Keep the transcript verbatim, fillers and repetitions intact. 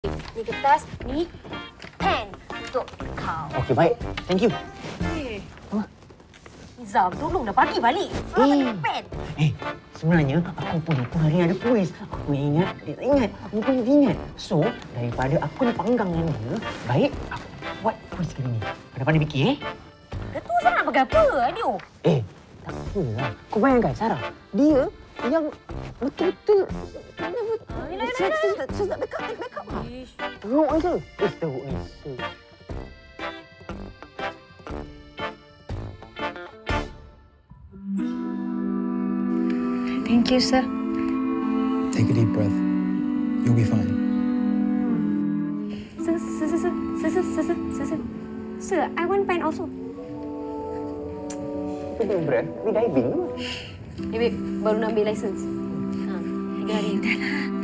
Ni kertas, ni pen untuk kau. Okey, baik. Thank you. Eh, Apa? Nizam, tolong dah pagi balik. Eh. Eh. pen. Eh, sebenarnya aku pun lupa hari ada kuis. Aku ingat, dia tak ingat. Aku pun ingat. So, daripada aku nak panggang dengan dia, baik aku buat kuis kali ni. Pandai-pandai fikir, eh? Ketua Sarah nak pakai apa, Adio? Eh, tak apalah. Kau bayangkan, Sarah. Dia yang betul-betul... yelah, yelah, Saya yelah. tak saya tak backup, tak backup lah. Ish. Teruk ni, sir. Eh, teruk ni, sir. Thank you, sir. Take a deep breath. You'll be fine. Sir, sir, sir, sir, sir, sir, sir, sir, sir, sir. Sir, I want pen also. Pergi breath, pergi diving. Eh, babe, baru nak ambil license. Ha, tiga hari. Dah lah.